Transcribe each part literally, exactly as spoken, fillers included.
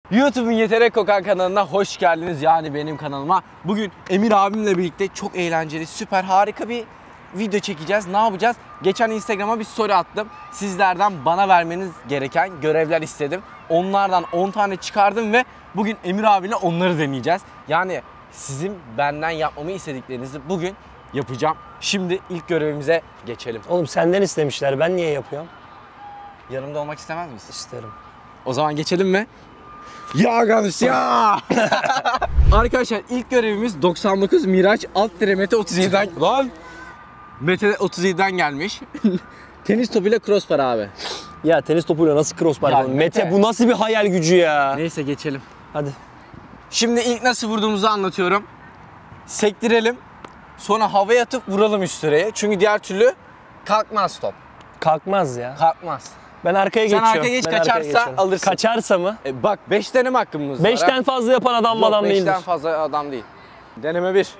YouTube'un Yetenek Kokan kanalına hoş geldiniz. Yani benim kanalıma. Bugün Emir abimle birlikte çok eğlenceli, süper, harika bir video çekeceğiz. Ne yapacağız? Geçen Instagram'a bir story attım. Sizlerden bana vermeniz gereken görevler istedim. Onlardan on tane çıkardım ve bugün Emir abiyle onları deneyeceğiz. Yani sizin benden yapmamı istediklerinizi bugün yapacağım. Şimdi ilk görevimize geçelim. Oğlum senden istemişler, ben niye yapıyorum? Yanımda olmak istemez misin? İsterim. O zaman geçelim mi? Ya kardeş ya! Arkadaşlar ilk görevimiz doksan dokuz Miraç alt dire Mete otuz yediden lan Mete otuz yediden gelmiş. Tenis topuyla crossbar abi. Ya tenis topuyla nasıl crossbar yapalım? Mete, Mete bu nasıl bir hayal gücü ya? Neyse geçelim. Hadi. Şimdi ilk nasıl vurduğumuzu anlatıyorum. Sektirelim. Sonra havaya atıp vuralım üst direğe. Çünkü diğer türlü kalkmaz top. Kalkmaz ya. Kalkmaz. Ben arkaya Sen geçiyorum. arkaya geç, ben kaçarsa arkaya alırsın. Kaçarsa mı? E bak beş deneme hakkımız var. beşten fazla yapan adam mı adam değildir. beşten fazla adam değil. Deneme bir.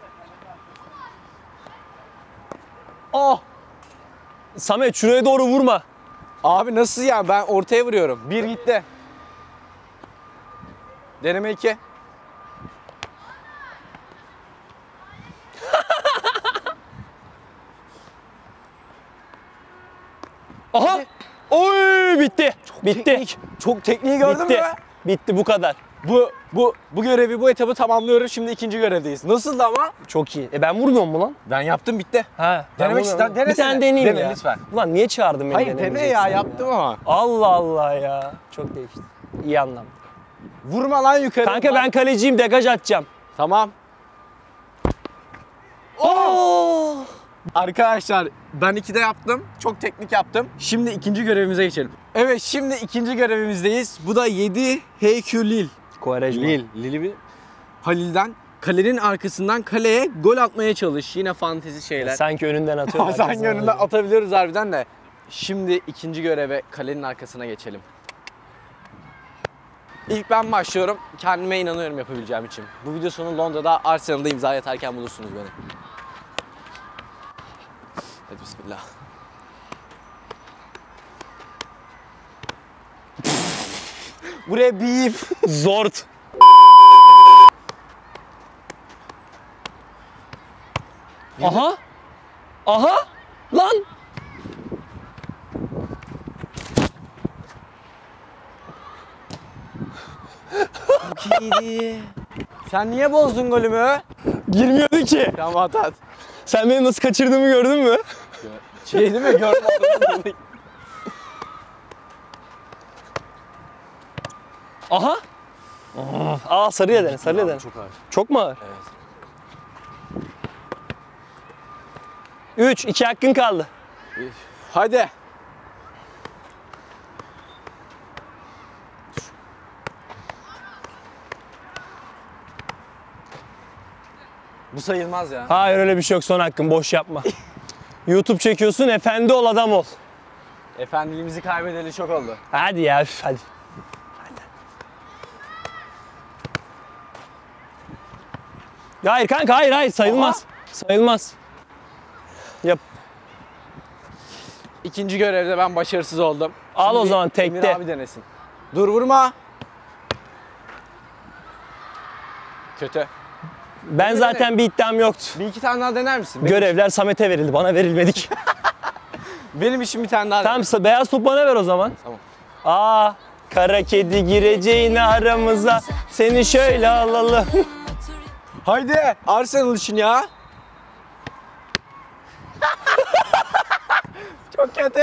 Oh! Samet şuraya doğru vurma. Abi nasıl ya? Ben ortaya vuruyorum. Bir gitti. Deneme iki. Aha! Oy bitti. Çok bitti. Teknik. Çok tekniği gördün bitti. mü? Bitti bu kadar. Bu bu bu görevi, bu etabı tamamlıyoruz. Şimdi ikinci görevdeyiz. Nasıldı ama? Çok iyi. E ben vurmuyorum mu lan? Ben yaptım, bitti. Ha. Denemek ister, denesene. Bir tane deneyeyim Dene, ya. lütfen. Ulan niye çağırdın beni? Hayır dene ya, yaptım ya. ama. Allah Allah ya. Çok değişti. İyi anlamda. Vurma lan yukarı. Kanka ben kaleciyim, degaj atacağım. Tamam. Oo! Arkadaşlar ben ikide yaptım. Çok teknik yaptım. Şimdi ikinci görevimize geçelim. Evet, şimdi ikinci görevimizdeyiz. Bu da yedi Heykülil. Quaresma. Lil. Lil'i bir Halil'den kalenin arkasından kaleye gol atmaya çalış. Yine fantezi şeyler. Sanki önünden atıyor. Sanki önünden atabiliyoruz harbiden de. Şimdi ikinci göreve, kalenin arkasına geçelim. İlk ben başlıyorum. Kendime inanıyorum yapabileceğim için. Bu video sonu Londra'da Arsenal'da imza atarken bulursunuz beni. Hadi bismillah. Buraya bip. Zort. Aha. Aha. Lan. Çok iyiydi. Sen niye bozdun golümü? Girmiyordu ki. Tamam at at. Sen benim nasıl kaçırdığımı gördün mü? Şey değil mi? Görmedim. Aha. Aa sarıya dene, sarıya dene. Çok ağır. Çok mu ağır? Evet. üç, iki hakkın kaldı. Hadi. Bu sayılmaz ya. Hayır öyle bir şey yok, son hakkın, boş yapma. YouTube çekiyorsun, efendi ol, adam ol. Efendiliğimizi kaybedeli çok oldu. Hadi ya, üf, hadi. Hadi. Ya hayır kanka, hayır hayır sayılmaz. Aha. Sayılmaz. Yap. İkinci görevde ben başarısız oldum. Al Şimdi o zaman tekte. Emir abi denesin. Dur vurma. Kötü. Ben Bir zaten dene. bir iddiam yoktu. Bir iki tane daha dener misin? Benim, Görevler Samet'e verildi, bana verilmedi ki. benim için bir tane daha Tamam, dene. beyaz top bana ver o zaman. Tamam. Aa, kara kedi gireceğine aramıza, seni şöyle alalım. Haydi Arsenal için ya. Çok kötü.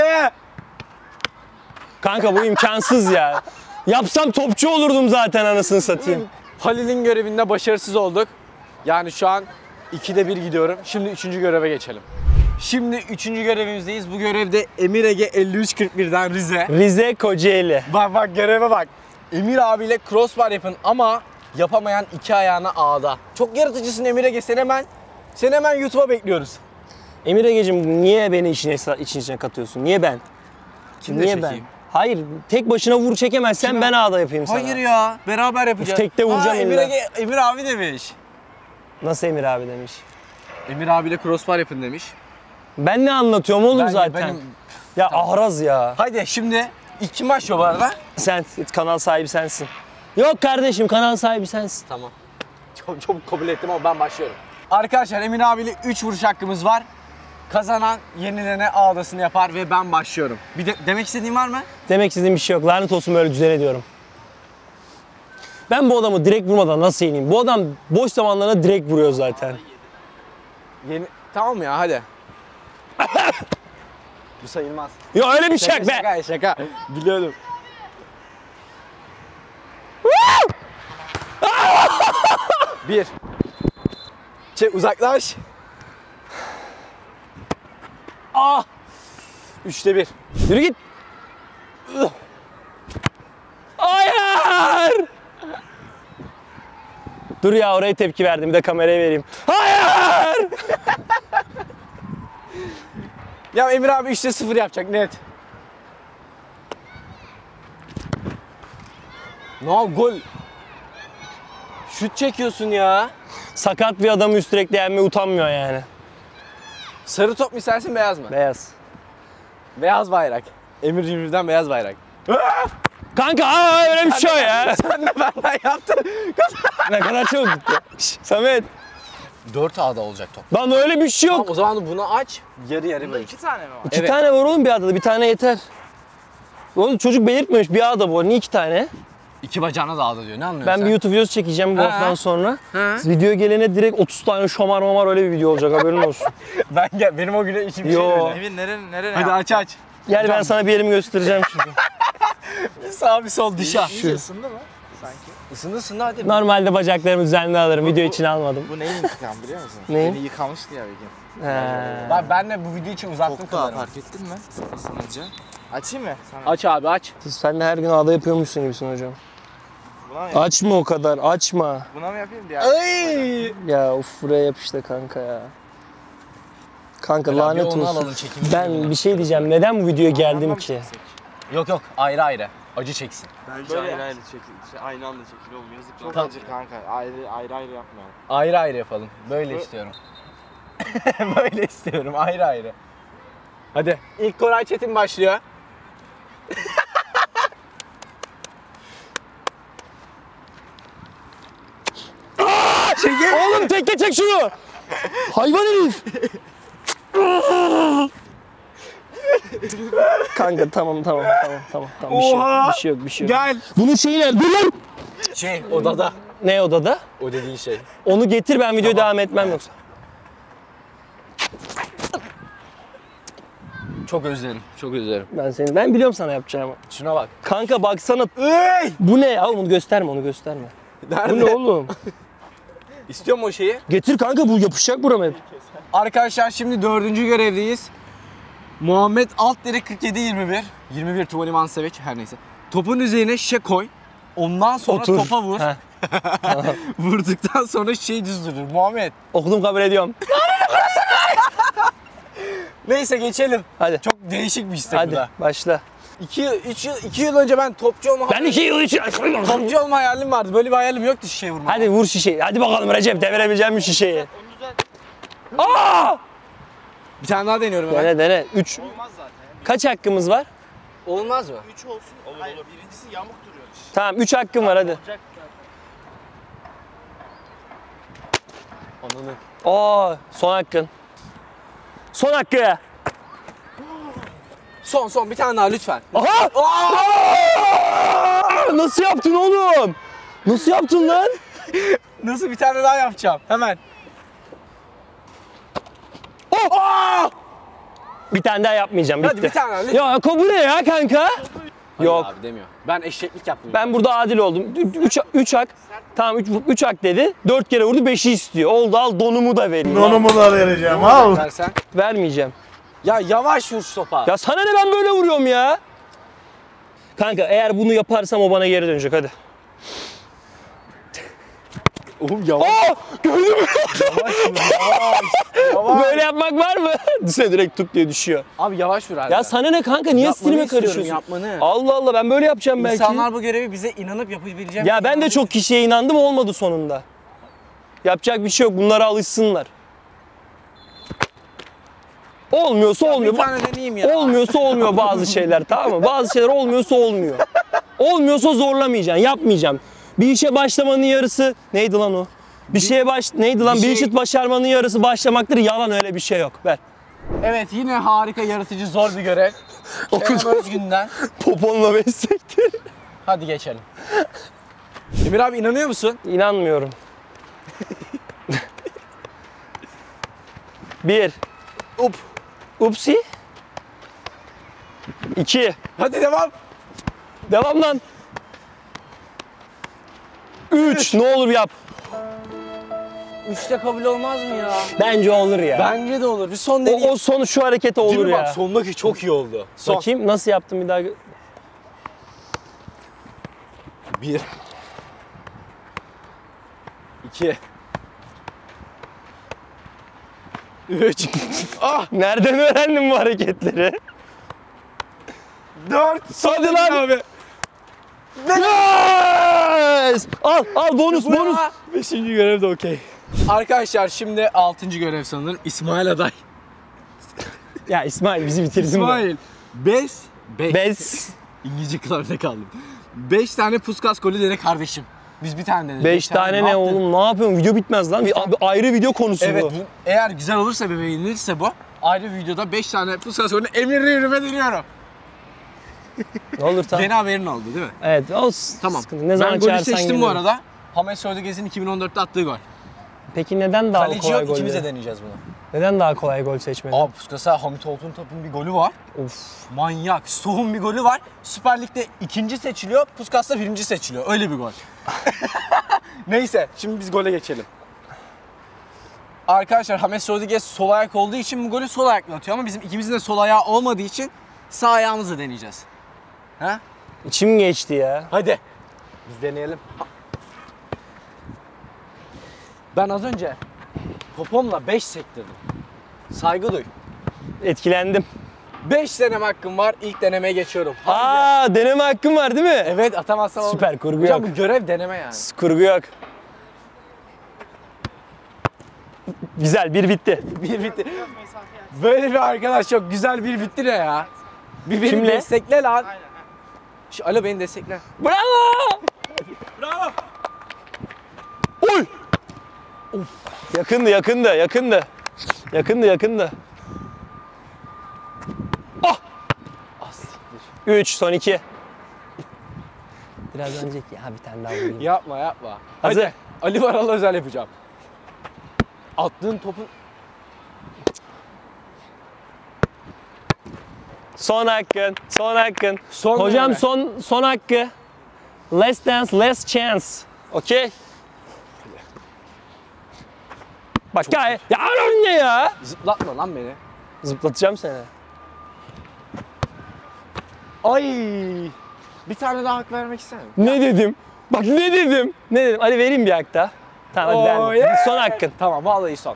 Kanka bu imkansız ya. Yapsam topçu olurdum zaten, anasını satayım. Halil'in görevinde başarısız olduk. Yani şu an ikide bir gidiyorum. Şimdi üçüncü göreve geçelim. Şimdi üçüncü görevimizdeyiz. Bu görevde Emir Ege elli üç kırk birden Rize. Rize Kocaeli. Bak bak göreve bak. Emir abiyle crossbar yapın ama yapamayan iki ayağına ağda. Çok yaratıcısın Emir Ege. Sen hemen, sen hemen YouTube'a bekliyoruz. Emir Ege'cim niye beni işin, işin içine katıyorsun? Niye ben? Kimle niye çekeyim? ben? Hayır, tek başına vur çekemezsen Kime? ben ağda yapayım sana. Hayır ya, beraber yapacağız. Tekte vuracağım Aa, Emir illa. Ege, Emir abi demiş. Nasıl Emir abi demiş? Emir abiyle crossbar yapın demiş. Ben ne anlatıyorum oğlum Ben- zaten? benim- Ya ahraz ya. Haydi şimdi ilk kim başlıyor bu arada? Sen kanal sahibi sensin. Yok kardeşim, kanal sahibi sensin. Tamam. Çok, çok kabul ettim ama ben başlıyorum. Arkadaşlar Emir abiyle üç vuruş hakkımız var. Kazanan yenilene ağdasını yapar ve ben başlıyorum. Bir de demek istediğin var mı? Demek istediğim bir şey yok. Lanet olsun böyle düzene diyorum. Ben bu adamı direkt vurmadan nasıl yeneyim? Bu adam boş zamanlarında direkt vuruyor zaten. Yeni... Tamam ya hadi. Bu sayılmaz. Ya öyle bir şey Şaka be. şaka şaka. Biliyordum. Bir. Çek uzaklaş. Ah. Üçte bir. Yürü git. Hayır. Dur ya, oraya tepki verdim, bir de kameraya vereyim. Hayır. Ya Emir abi üçte sıfır yapacak net. No gol. Şut çekiyorsun ya. Sakat bir adamı sürekli yenmeye utanmıyor yani. Sarı top mu istersin beyaz mı? Beyaz. Beyaz bayrak. Emir Cimri'den beyaz bayrak. Kanka aa, öyle bir şey ya. Sen de benden yaptın. Ne kadar çabuk gitti. Şş, Samet. dört A'da olacak top. Lan öyle bir şey yok. Tamam, o zaman bunu aç. Yarı yarı böyle. İki tane mi var? İki Evet. tane var oğlum bir adada, bir tane yeter. Oğlum çocuk belirtmemiş, bir ada bu. Niye iki tane? İki bacağına da A'da diyor. Ne anlıyorsun Ben sen? bir YouTube videosu çekeceğim bu Ha. haftadan sonra. Ha. Video gelene direkt otuz tane şomar mamar öyle bir video olacak, haberin olsun. Ben gel, benim o güne işim şey Yo. öyle. Evin nere nere Hadi aç aç. Gel ben sana bir yerimi göstereceğim şimdi. Bir sağ bir sol dışa. İyice ısındı mı sanki? Isındı ısındı hadi. Normalde bacaklarımı düzenli alırım, video için almadım. Bu neyin intikam biliyor musun? Neyin? Beni yıkamıştı ya bir gün. He. Ben, ben de bu video için uzattım Koktu ha, kameramı. fark ettin mi? Isınınca. Açayım mı? Sana. Aç abi aç. Sen de her gün ağda yapıyormuşsun gibisin hocam. Buna mı yapayım? Açma o kadar, açma. Buna mı yapayım diye. Ay. Ya of, buraya yap işte kanka ya. Kanka Böyle lanet bir onu olsun. alalım, çekimini Ben yapalım. bir şey diyeceğim, neden bu videoya geldim Anlamam ki? çeksek. Yok yok ayrı ayrı. Acı çeksin. Bence Böyle ayrı yap. ayrı çekil, şey, aynı anda çekil oğlum yazık Çok lan. acı kanka. Ayrı ayrı ayrı yapmayalım. Ayrı ayrı yapalım. Böyle Böyle- istiyorum. Böyle istiyorum ayrı ayrı. Hadi. İlk Koray Çetin başlıyor. Oğlum tekle çek şunu. Hayvan herif. Kanka tamam tamam tamam tamam tamam bir şey yok, Oha! bir şey yok bir şey yok. Gel. Bunun şeyi nerede? Dur lan. Şey odada. Ne odada? O dediğin şey. Onu getir, ben videoya devam etmem yoksa. Çok özlerim. Çok özlerim. Ben seni ben biliyorum sana yapacağımı. Şuna bak. Kanka baksana. Ey! Bu ne ya? Onu gösterme, onu gösterme. Nerede? Bu ne oğlum? İstiyor mu o şeyi? Getir kanka, bu yapışacak burama hep. Arkadaşlar şimdi dördüncü görevdeyiz. Muhammed alt direk kırk yedi yirmi bir. yirmi bir Tuvali Manseviç her neyse. Topun üzerine şişe koy. Ondan sonra Otur. topa vur. Heh. Vurduktan sonra şişeyi düz durur. Muhammed. Okudum, kabul ediyorum. Neyse geçelim. Hadi. Çok değişik bir istek bu Hadi da. başla. İki yıl, üç yıl, iki yıl önce ben topçu olma Ben iki yıl için... topçu olma hayalim vardı. Böyle bir hayalim yoktu şişeye vurma. Hadi vur şişeyi. Hadi bakalım Recep, devirebileceğim mi şişeyi? Aa! Bir tane daha deniyorum hemen. Dene dene. Üç. Olmaz zaten. Kaç hakkımız var? Olmaz mı? Üç olsun. Olur olur. Birincisi yamuk duruyor. Tamam, üç hakkım var hadi. Olacak. Anladım. Oo, son hakkın. Son hakkı. Son son bir tane daha lütfen. Aha! Aa! Nasıl yaptın oğlum? Nasıl yaptın lan? Nasıl bir tane daha yapacağım? Hemen. Oh! Bir tane daha yapmayacağım, bitti. Hadi bir tane daha lütfen. Ya bu ne ya kanka? Yok. Hayır abi demiyor. Ben eşeklik yaptım. Ben burada adil oldum. Üç, üç hak. Tamam üç, üç hak dedi. Dört kere vurdu, beşi istiyor. Oldu, al donumu da vereyim. Donumu da vereceğim al. Versen. Vermeyeceğim. Ya yavaş vur topa. Ya sana ne, ben böyle vuruyorum ya. Kanka eğer bunu yaparsam o bana geri dönecek, hadi. Oğlum yavaş. Aa! Gördün mü? Yavaş vur. Yavaş. Yavaş. Böyle yapmak var mı? Düşse direkt tuk diye düşüyor. Abi yavaş vur abi. Ya sana ne kanka, niye Yapmanı stilime istiyorum, karışıyorsun? yapmanı. Allah Allah, ben böyle yapacağım belki. İnsanlar bu görevi bize inanıp yapabileceğim. Ya ben de çok kişiye inandım, olmadı sonunda. Yapacak bir şey yok, bunlara alışsınlar. Olmuyorsa olmuyor. Bir Bak, tane deneyeyim ya. olmuyorsa olmuyor bazı şeyler, tamam mı? Bazı şeyler olmuyorsa olmuyor. Olmuyorsa zorlamayacaksın, yapmayacaksın. Bir işe başlamanın yarısı neydi lan o? Bir şeye baş neydi lan? bir Bir, şey- işi başarmanın yarısı başlamaktır. Yalan, öyle bir şey yok. Ver. Evet, yine harika, yaratıcı, zor bir görev. Kerem Özgün'den. Poponla bessektir. Hadi geçelim. Emir abi inanıyor musun? İnanmıyorum. Bir. Up. Upsi. İki. Hadi devam. Devam lan. Üç. Ne olur yap. Üçte kabul olmaz mı ya? Bence olur ya. Bence de olur. Bir son o, deneyeyim. o son şu harekete Değil olur mi? ya. Bak sondaki çok iyi oldu. Son. Bakayım nasıl yaptım bir daha. Bir. İki. Üç. Ah! Nereden öğrendin bu hareketleri? Dört. Son Hadi deneyim lan. abi. Yes! Al al bonus Bu bonus. ya. Beşinci görev de okey. Arkadaşlar şimdi altıncı görev sanırım. İsmail aday. Ya İsmail bizi bitirdin mi? İsmail. Beş. Beş. Bez. İngilizce klavyede kaldım. Beş tane puskas golü dene kardeşim. Biz bir tane denedik. Beş tane ne yaptın? oğlum, ne yapıyorsun? Video bitmez lan. Bir, bir ayrı video konusu Evet, bu. bu, eğer güzel olursa ve beğenilirse bu ayrı videoda beş tane puskas golünü emirle yürüme deniyorum. Ne olur tamam. Yeni haberin oldu değil mi? Evet olsun. Tamam. Sıkıntı. Ne zaman ben golü çağırsan seçtim bu gelirim. arada. James Rodriguez'in iki bin on dörtte attığı gol. Peki neden daha Kaleci kolay yok, gol? ikimiz de ya? deneyeceğiz bunu. Neden daha kolay gol seçmedin? Abi Puskas'a Hamit Altıntop'un bir golü var. Of. Manyak. Stoh'un bir golü var. Süper Lig'de ikinci seçiliyor, Puskas'ta birinci seçiliyor. Öyle bir gol. Neyse, şimdi biz gole geçelim. Arkadaşlar James Rodriguez sol ayak olduğu için bu golü sol ayakla atıyor ama bizim ikimizin de sol ayağı olmadığı için sağ ayağımızla deneyeceğiz. Ha? İçim geçti ya. Hadi. Biz deneyelim. Ben az önce popomla beş sektirdim. Saygı duy. Etkilendim. beş deneme hakkım var. İlk denemeye geçiyorum. Hadi. Aa, deneme hakkım var değil mi? Evet, atamazsam olmaz. Süper, kurgu Hocam yok. bu görev deneme yani. Kurgu yok. Güzel, bir bitti. Bir bitti. Böyle bir arkadaş yok. Güzel bir bitti ne ya? Bir beni Kimle? destekle lan. Şu, alo beni destekle. Bravo! Bravo. Oy! Of. Yakındı, yakındı, yakındı. Yakındı, yakındı. Ah! Üç, son iki. Biraz önceki ya, bir tane daha vurayım. Yapma yapma. Hazır. Hadi. Ali Varal'la özel yapacağım. Attığın topun... Son hakkın, son hakkın. Son Hocam deneme. son son hakkı. Less dance, less chance. Okey? Bak gayet. Ya ne ya? Zıplatma lan beni. Zıplatacağım seni. Ay. Bir tane daha hak vermek ister misin? Ne dedim? Bak ne dedim? Ne dedim? Hadi vereyim bir hak daha. Tamam hadi Oh, verdim. yeah. Son hakkın. Tamam, vallahi son.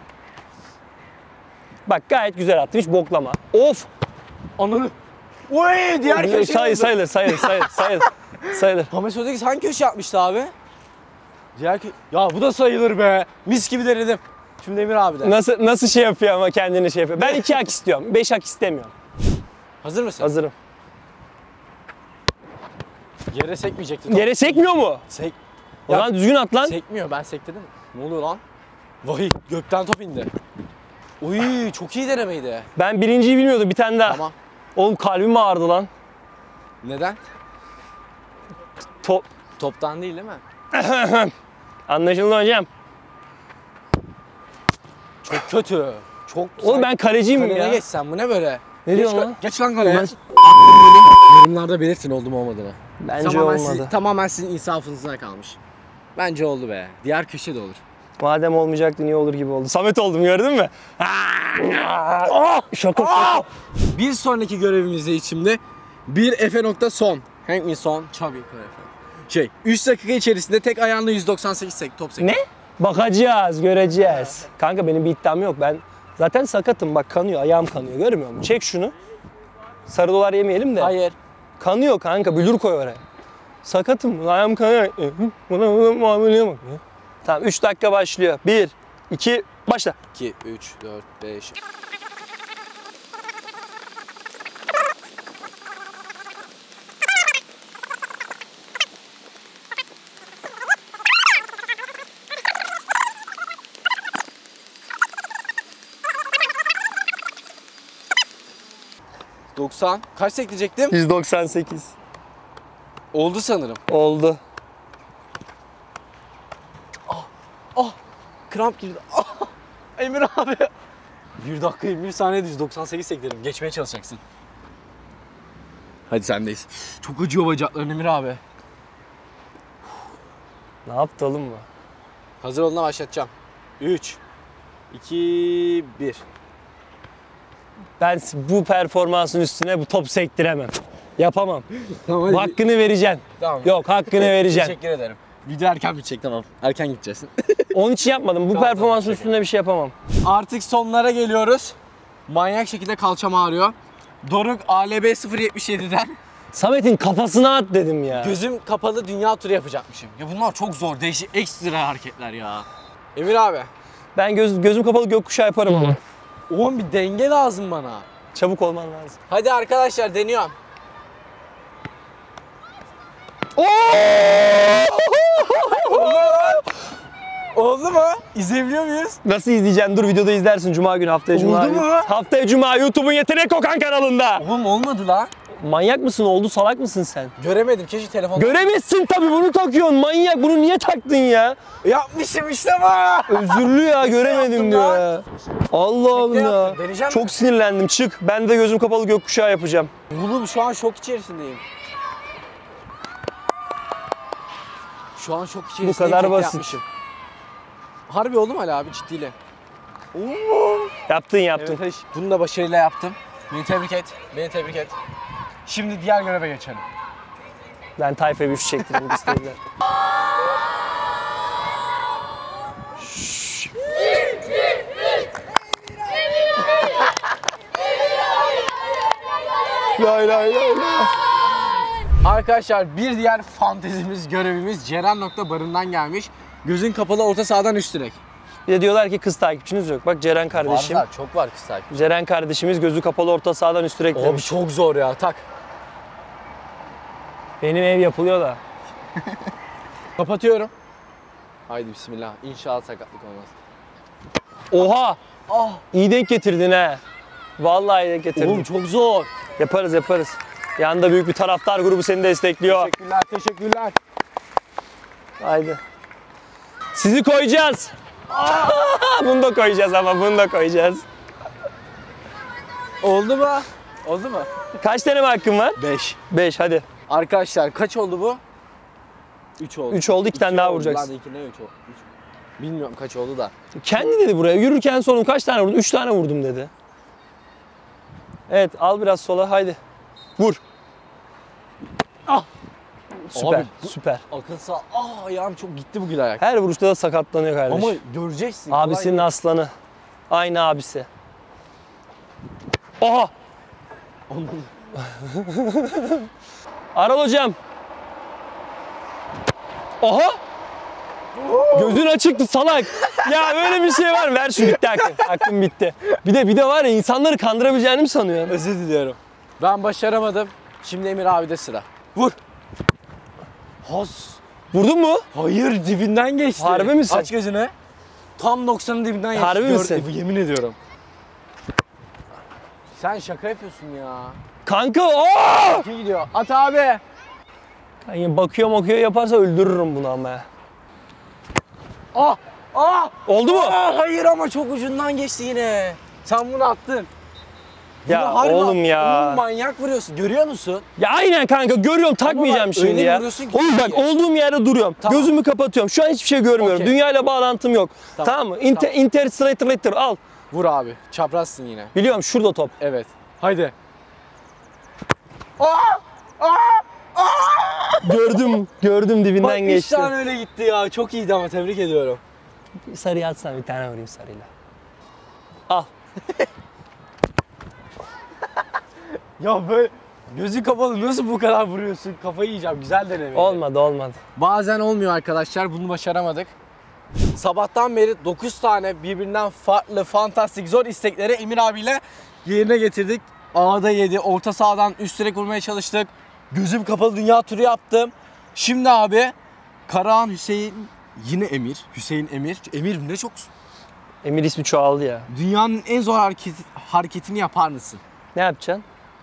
Bak gayet güzel attım, hiç boklama. Of! Ananı. Oy, diğer köşeye Sayılır, vurdu. sayılır, sayılır, sayılır, sayılır. Sayılır. James Rodriguez hangi köşe yapmıştı abi? Diğer kö... Ya bu da sayılır be. Mis gibi denedim. Şimdi Emir abi de. Nasıl nasıl şey yapıyor ama kendini şey yapıyor. Ben iki hak istiyorum, beş hak istemiyorum. Hazır mısın? Hazırım. Yere sekmeyecekti. Yere sekmiyor mu? Sek... O Ya- zaman düzgün at lan. Sekmiyor, ben sektirdim. Ne oluyor lan? Vay, gökten top indi. Uy, çok iyi denemeydi. Ben birinciyi bilmiyordum, bir tane daha. Tamam. Oğlum kalbim ağrıdı lan. Neden? Top. Toptan değil değil mi? Anlaşıldı hocam. Çok kötü. Çok. Oğlum ben kaleciyim Kaleye ya. geç sen, bu ne böyle? Ne Geç, diyorsun ka- lan? Geç lan kaleye. Ben- Yorumlarda belirtin oldu mu olmadığını. Bence tamamen olmadı. Siz, tamamen sizin insafınıza kalmış. Bence oldu be. Diğer köşe de olur. Madem olmayacaktı niye olur gibi oldu. Samet oldum, gördün mü? Ah! Şaka şaka. Bir sonraki görevimizde içimde bir Efe nokta son. Hank mi son? Çabi Şey, üç dakika içerisinde tek ayağında yüz doksan sekiz sek, top sekti. Ne? Bakacağız, göreceğiz. Kanka benim bir iddiam yok. Ben zaten sakatım. Bak kanıyor, ayağım kanıyor. Görmüyor musun? Çek şunu. Sarı dolar yemeyelim de. Hayır. Kanıyor kanka, bülür koy oraya. Sakatım, ayağım kanıyor. Buna buna muameleye bak. Tamam, üç dakika başlıyor. bir, iki, başla. iki, üç, dört, beş. doksan. Kaç sekleyecektim? yüz doksan sekiz. Oldu sanırım. Oldu. Ah! Kramp girdi. Ah! Emir abi. bir dakika yirmi bir saniyede yüz doksan sekiz seklerim. Geçmeye çalışacaksın. Hadi sendeyiz. Çok acıyor bacakların Emir abi. Ne yaptı oğlum bu? Hazır olduğuna başlatacağım. üç, iki, bir. Ben bu performansın üstüne bu top sektiremem. Yapamam. Tamam, Bu hakkını vereceksin. Tamam. Yok, hakkını vereceksin. Teşekkür ederim. Video erken bitecek, tamam. Erken gideceğiz. Onun için yapmadım. Bu Tamam, performansın tamam, üstünde bir şey yapamam. Artık sonlara geliyoruz. Manyak şekilde kalçam ağrıyor. Doruk A L B sıfır yetmiş yedi'den Samet'in kafasına at dedim ya. gözüm kapalı dünya turu yapacakmışım. Ya bunlar çok zor, değişik, ekstra hareketler ya. Emir abi, Ben göz, gözüm kapalı gökkuşağı yaparım ama. oğlum bir denge lazım bana. Çabuk olman lazım. Hadi arkadaşlar, deniyorum. Oldu mu? Oldu mu? İzleyebiliyor muyuz? Nasıl izleyeceksin? Dur videoda izlersin Cuma günü, haftaya Cuma. Oldu mu? Haftaya Cuma YouTube'un Yetenek Kokan kanalında. Oğlum olmadı lan. Manyak mısın? Oldu, salak mısın sen? Göremedim, keşke telefon... Göremezsin tabii, bunu takıyorsun. Manyak, bunu niye taktın ya? Yapmışım işte bu. Özürlü ya, göremedim yaptım diyor lan? ya. Allah'ım Tekne ya. yaptım, deneyeceğim Çok mi? sinirlendim, çık. Ben de gözüm kapalı gökkuşağı yapacağım. Oğlum şu an şok içerisindeyim. Şu an şok içerisindeyim. Bu kadar tekne basit. yapmışım. Harbi oldu mu Ali abi, ciddiyle? Yaptın yaptın. Evet, bunu da başarıyla yaptım. Beni tebrik et, beni tebrik et. Şimdi diğer göreve geçelim. Ben tayfa bir şey çektim bu istediler. Lay lay lay lay. Arkadaşlar bir diğer fantezimiz, görevimiz Ceren nokta barından gelmiş. Gözün kapalı orta sahadan üst direk. Bir de diyorlar ki kız takipçiniz yok. Bak Ceren kardeşim. Var, çok var kız takip. Ceren kardeşimiz gözü kapalı orta sahadan üst direk Abi demiş. çok zor ya, tak. Benim ev yapılıyor da. Kapatıyorum. Haydi bismillah. İnşallah sakatlık olmaz. Oha! Ah! İyi denk getirdin ha. Vallahi iyi denk getirdin. Oğlum çok zor. Yaparız yaparız. Yanında büyük bir taraftar grubu seni destekliyor. Teşekkürler, teşekkürler. Haydi. Sizi koyacağız. Aa, bunu da koyacağız ama bunu da koyacağız. Oldu mu? Oldu mu? Kaç tane hakkın var? beş. beş hadi. Arkadaşlar kaç oldu bu? üç oldu. üç oldu, iki tane daha vuracaksın. Lan iki ne üç oldu? Üç. Bilmiyorum kaç oldu da. Kendi dedi buraya. Yürürken sordum kaç tane vurdun? üç tane vurdum dedi. Evet, al biraz sola, haydi. Vur. Ah! Süper, Abi, bu- süper. Akıl sağ. Aa ayağım çok gitti bugün ayak. Her vuruşta da sakatlanıyor kardeş. Ama göreceksin. Abisinin kolay aslanı. Aynı abisi. Oha! değil. Aral hocam. Oha! Gözün açıktı salak. Ya böyle bir şey var mı? Ver şunu, bitti hakkın. Hakkın bitti. Bir de bir de var ya, insanları kandırabileceğini mi sanıyorsun? Özür diliyorum. Ben başaramadım. Şimdi Emir abi de sıra. Vur. Has. Vurdun mu? Hayır, dibinden geçti. Harbi misin? Aç gözünü. Tam doksanın dibinden geçti. Harbi Gör- misin? Yemin ediyorum. Sen şaka yapıyorsun ya. Kanka ooo! İki gidiyor. At abi. Yani bakıyor bakıyor yaparsa öldürürüm bunu ama. Ah! Ah! Oldu mu? Ah, hayır ama çok ucundan geçti yine. Sen bunu attın. Ya Bunu harbi oğlum ya. Oğlum manyak vuruyorsun. Görüyor musun? Ya aynen kanka, görüyorum, takmayacağım bak, şimdi öyle ya. vuruyorsun ki Oğlum bak, iyi. olduğum yerde duruyorum. Tamam. Gözümü kapatıyorum. Şu an hiçbir şey görmüyorum. Okey. Dünyayla bağlantım yok. Tamam, Tamam. mı? Inter, Tamam. Interstellar al. Vur abi. Çaprazsın yine. Biliyorum, şurada top. Evet. Haydi. Gördüm, gördüm dibinden Bak üç geçti. tane öyle gitti ya. Çok iyiydi ama tebrik ediyorum. Sarıya atsana, bir tane vurayım sarıyla. Al. Ya böyle gözü kapalı nasıl bu kadar vuruyorsun? Kafayı yiyeceğim. Güzel deneme. Olmadı olmadı. Bazen olmuyor arkadaşlar. Bunu başaramadık. Sabahtan beri dokuz tane birbirinden farklı, fantastik, zor istekleri Emir abiyle yerine getirdik. A'da yedi, orta sahadan üst direk vurmaya çalıştık. Gözüm kapalı dünya turu yaptım. Şimdi abi Karahan Hüseyin, yine Emir. Hüseyin Emir. Emir ne çok... Emir ismi çoğaldı ya. Dünyanın en zor hareketi, hareketini yapar mısın? Ne yapacaksın?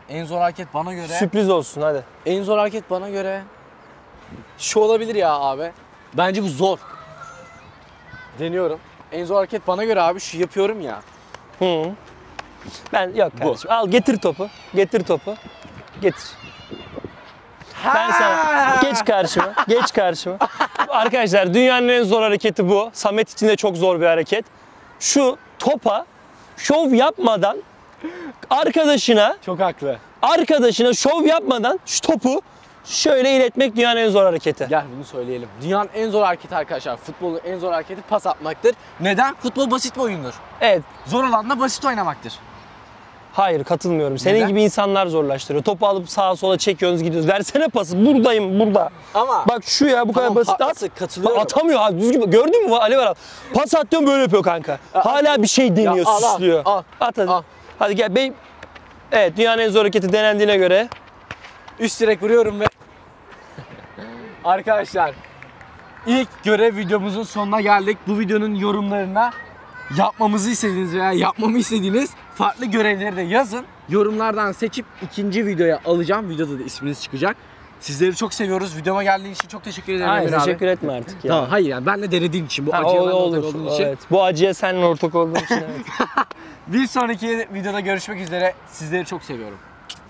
En zor hareket bana göre. Sürpriz olsun hadi. En zor hareket bana göre. Şu olabilir ya abi. Bence bu zor. Deniyorum. En zor hareket bana göre abi şu yapıyorum ya. Hı. Ben yok kardeşim. Al getir topu. Getir topu. Getir. Ben sana geç karşıma. Geç karşıma. Arkadaşlar dünyanın en zor hareketi bu. Samet için de çok zor bir hareket. Şu topa şov yapmadan arkadaşına Çok haklı. arkadaşına şov yapmadan şu topu şöyle iletmek dünyanın en zor hareketi. Gel bunu söyleyelim. Dünyanın en zor hareketi arkadaşlar. Futbolun en zor hareketi pas atmaktır. Neden? Futbol basit bir oyundur. Evet. Zor olan da basit oynamaktır. Hayır katılmıyorum. Senin Neden? gibi insanlar zorlaştırıyor. Topu alıp sağa sola çekiyorsunuz gidiyoruz. Versene pası. Buradayım burada. Ama Bak şu ya bu kadar tamam, basit at. haklısın, katılıyorum. Atamıyor abi düzgün. Gördün mü Ali var abi. Pas atıyorum böyle yapıyor kanka. Hala bir şey deniyor, Ya al, al, süslüyor. al, At hadi. al. Hadi gel bey. Evet dünyanın en zor hareketi denendiğine göre. üst direk vuruyorum ve arkadaşlar ilk görev videomuzun sonuna geldik. Bu videonun yorumlarına yapmamızı istediğiniz veya yapmamı istediğiniz farklı görevleri de yazın. Yorumlardan seçip ikinci videoya alacağım. Videoda da isminiz çıkacak. Sizleri çok seviyoruz. Videoma geldiğin için çok teşekkür ederim Hayır Emir abi. teşekkür etme artık ya. Tamam, hayır yani benle denediğin için, bu Ha, acıya o, benle olur. ortak olduğun için. Evet. Bu acıya seninle ortak olduğun için evet. Bir sonraki videoda görüşmek üzere. Sizleri çok seviyorum.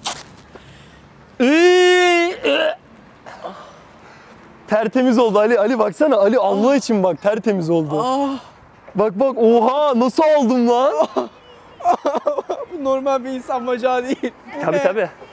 Tertemiz oldu Ali. Ali baksana Ali Allah için bak tertemiz oldu. Bak bak oha nasıl aldım lan? Bu normal bir insan bacağı değil. Tabii tabii.